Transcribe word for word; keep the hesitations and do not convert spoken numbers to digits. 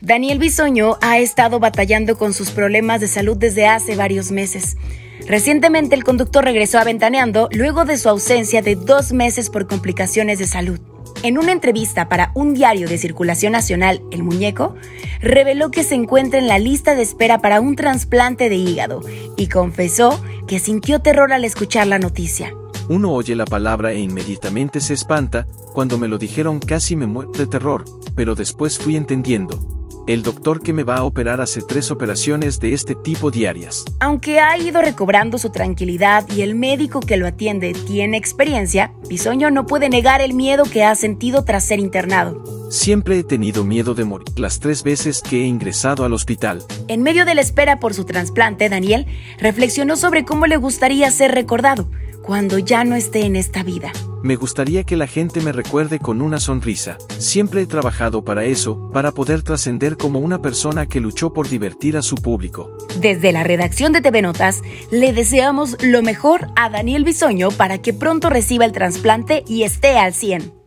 Daniel Bisoño ha estado batallando con sus problemas de salud desde hace varios meses. Recientemente el conductor regresó a Ventaneando luego de su ausencia de dos meses por complicaciones de salud. En una entrevista para un diario de circulación nacional, El Muñeco, reveló que se encuentra en la lista de espera para un trasplante de hígado y confesó que sintió terror al escuchar la noticia. Uno oye la palabra e inmediatamente se espanta. Cuando me lo dijeron casi me muero de terror, pero después fui entendiendo. El doctor que me va a operar hace tres operaciones de este tipo diarias. Aunque ha ido recobrando su tranquilidad y el médico que lo atiende tiene experiencia, Bisoño no puede negar el miedo que ha sentido tras ser internado. Siempre he tenido miedo de morir las tres veces que he ingresado al hospital. En medio de la espera por su trasplante, Daniel reflexionó sobre cómo le gustaría ser recordado cuando ya no esté en esta vida. Me gustaría que la gente me recuerde con una sonrisa. Siempre he trabajado para eso, para poder trascender como una persona que luchó por divertir a su público. Desde la redacción de T V Notas, le deseamos lo mejor a Daniel Bisoño para que pronto reciba el trasplante y esté al cien.